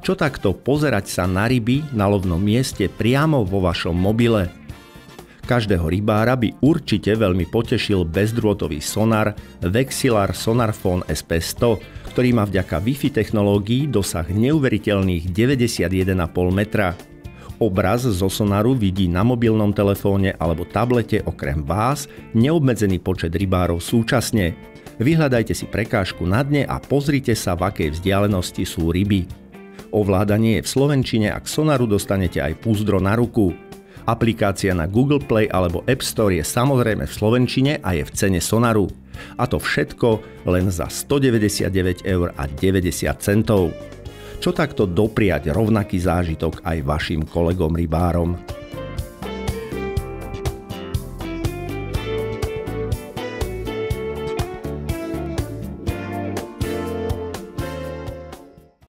Čo takto pozerať sa na ryby na lovnom mieste priamo vo vašom mobile? Každého rybára by určite veľmi potešil bezdrôtový sonar Vexilar Sonarphone SP100, ktorý má vďaka Wi-Fi technológii dosah neuveriteľných 91,5 metra. Obraz zo sonaru vidí na mobilnom telefóne alebo tablete okrem vás neobmedzený počet rybárov súčasne. Vyhľadajte si prekážku na dne a pozrite sa, v akej vzdialenosti sú ryby. Ovládanie je v slovenčine a k sonaru dostanete aj púzdro na ruku. Aplikácia na Google Play alebo App Store je samozrejme v slovenčine a je v cene sonaru. A to všetko len za 199,90 €. Čo takto dopriať rovnaký zážitok aj vašim kolegom rybárom?